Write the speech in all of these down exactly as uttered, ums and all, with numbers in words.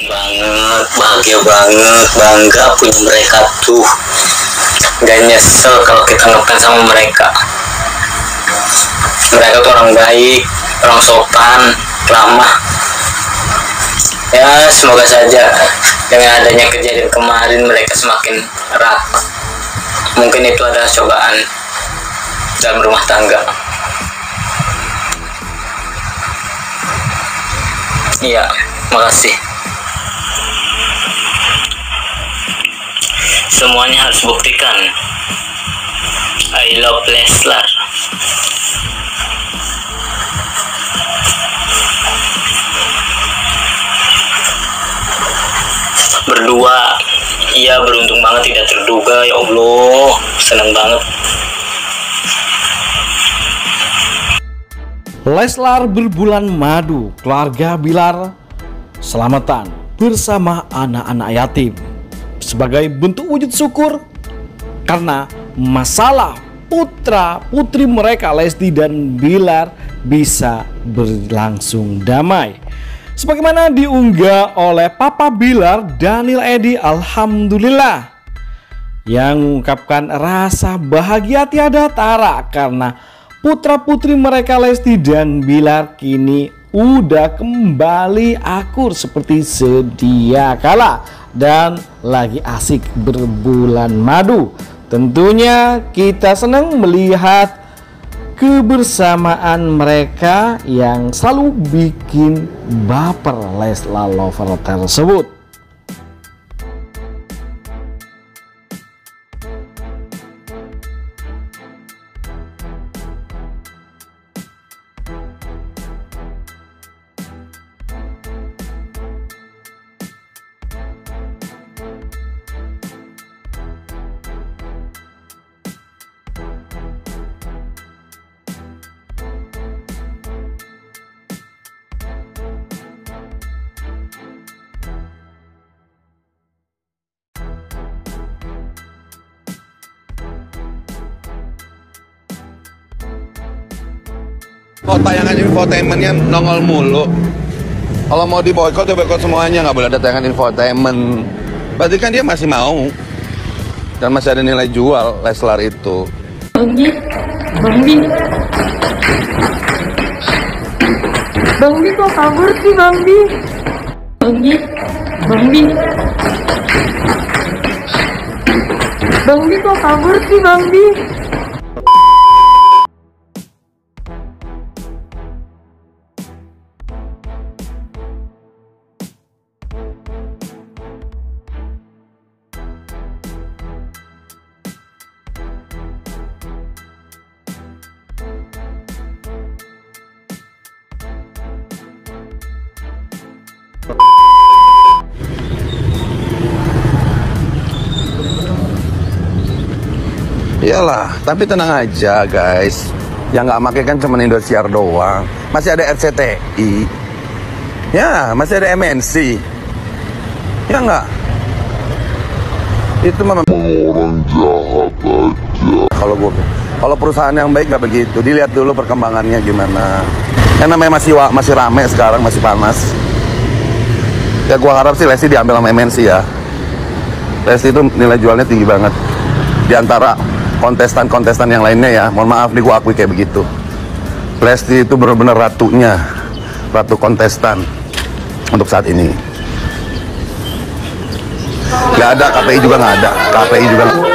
seneng banget, bahagia banget, bangga punya mereka tuh. Gak nyesel kalau kita ngefans sama mereka. Mereka tuh orang baik, orang sopan, ramah. Ya semoga saja dengan adanya kejadian kemarin mereka semakin erat. Mungkin itu adalah cobaan dalam rumah tangga. Iya, makasih. Semuanya harus buktikan. I love Leslar. Berdua, iya beruntung banget, tidak terduga. Ya Allah, senang banget. Leslar berbulan madu, keluarga Bilar selamatan bersama anak-anak yatim sebagai bentuk wujud syukur karena masalah putra putri mereka Lesti dan Bilar bisa berlangsung damai. Sebagaimana diunggah oleh Papa Bilar, Daniel Edi, alhamdulillah, yang mengungkapkan rasa bahagia tiada tara karena putra-putri mereka Lesti dan Bilar kini udah kembali akur seperti sedia kala dan lagi asik berbulan madu. Tentunya kita senang melihat kebersamaan mereka yang selalu bikin baper Leslar lover tersebut. Oh, tayangan infotainmentnya nongol mulu. Kalau mau di boykot ya boykot semuanya, nggak boleh ada tayangan infotainment. Berarti kan dia masih mau dan masih ada nilai jual Leslar itu. Bang Bi, Bang Bi, Bang Bi kok kabur sih Bang Bi? Bang Bi, Bang Bi, Bang Bi kok kabur sih Bang Bi? Iyalah, tapi tenang aja guys. Yang nggak pakai kan cuma Indosiar doang. Masih ada R C T I. Ya, masih ada M N C. Ya nggak? Itu memang orang jahat aja. Kalau gue, kalau perusahaan yang baik nggak begitu. Dilihat dulu perkembangannya gimana. Yang namanya masih masih rame sekarang, masih panas. Ya gue harap sih Lesti diambil sama M N C ya. Lesti itu nilai jualnya tinggi banget. Di antara kontestan-kontestan yang lainnya ya, mohon maaf nih gue akui kayak begitu. Lesti itu benar-benar ratunya, ratu kontestan untuk saat ini. Gak ada, K P I juga gak ada, K P I juga gak ada.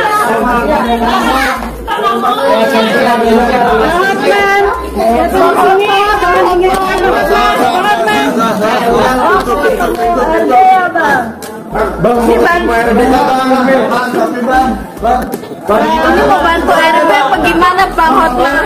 Bang, ini mau bantu R B apa gimana Bang Hotman?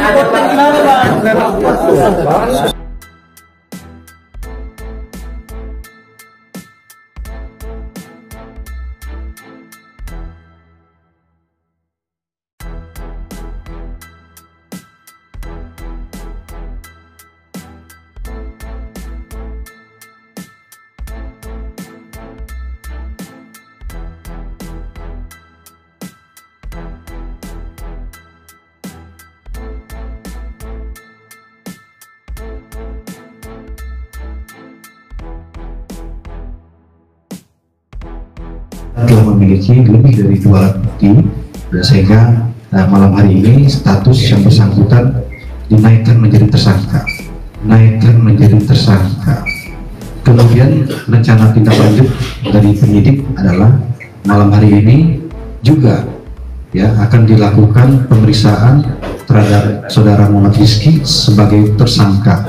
telah memiliki lebih dari dua alat bukti, dan sehingga uh, malam hari ini status yang bersangkutan dinaikkan menjadi tersangka, naikkan menjadi tersangka. Kemudian rencana tindak lanjut dari penyidik adalah malam hari ini juga ya akan dilakukan pemeriksaan terhadap saudara Muhammad Rizky sebagai tersangka.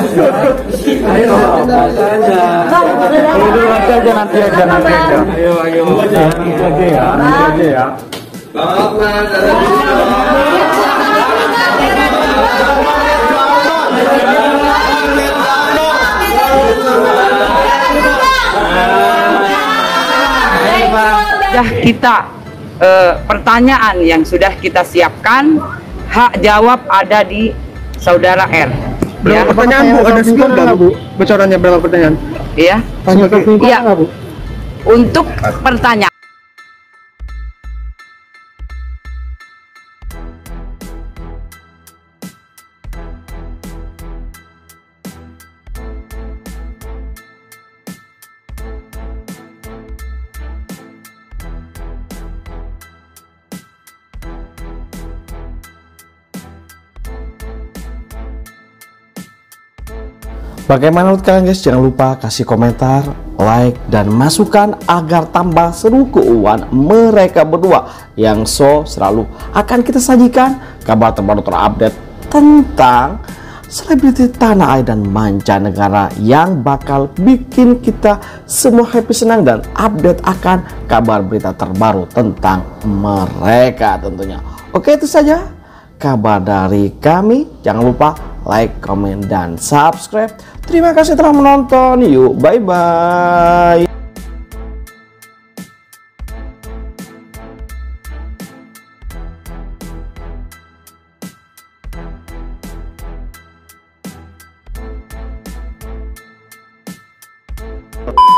Sudah kita eh, pertanyaan yang sudah kita siapkan, hak jawab ada di saudara R. Berapa Ya. pertanyaan Bu? Ada skor nggak Bu? Bocorannya berapa pertanyaan? Iya. Iya. Untuk pertanyaan. Bagaimana menurut kalian guys? Jangan lupa kasih komentar, like, dan masukan agar tambah seru keuangan mereka berdua yang so selalu akan kita sajikan kabar terbaru terupdate tentang selebriti tanah air dan mancanegara yang bakal bikin kita semua happy, senang, dan update akan kabar berita terbaru tentang mereka tentunya. Oke, itu saja kabar dari kami. Jangan lupa like, komen, dan subscribe. Terima kasih telah menonton. Yuk, bye-bye. You